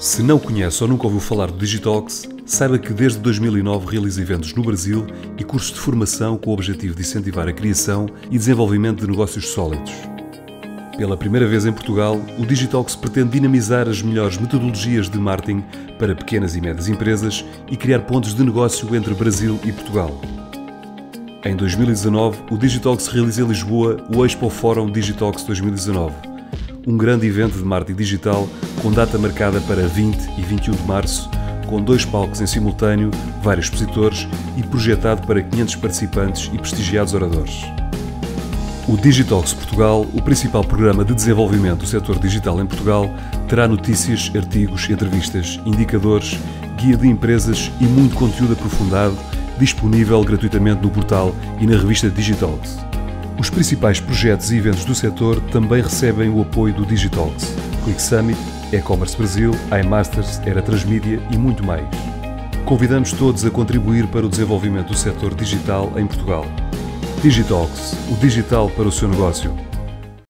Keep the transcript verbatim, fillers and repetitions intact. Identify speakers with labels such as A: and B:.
A: Se não conhece ou nunca ouviu falar do Digitalks, saiba que desde dois mil e nove realiza eventos no Brasil e cursos de formação com o objetivo de incentivar a criação e desenvolvimento de negócios sólidos. Pela primeira vez em Portugal, o Digitalks pretende dinamizar as melhores metodologias de marketing para pequenas e médias empresas e criar pontos de negócio entre Brasil e Portugal. Em dois mil e dezanove, o Digitalks realiza em Lisboa o Expo Fórum Digitalks dois mil e dezanove, um grande evento de marketing digital com data marcada para vinte e vinte e um de março, com dois palcos em simultâneo, vários expositores e projetado para quinhentos participantes e prestigiados oradores. O Digitalks Portugal, o principal programa de desenvolvimento do setor digital em Portugal, terá notícias, artigos, entrevistas, indicadores, guia de empresas e muito conteúdo aprofundado, disponível gratuitamente no portal e na revista Digitalks. Os principais projetos e eventos do setor também recebem o apoio do Digitalks, Quick Summit, E-Commerce Brasil, iMasters, Era Transmídia e muito mais. Convidamos todos a contribuir para o desenvolvimento do setor digital em Portugal. Digitalks, o digital para o seu negócio.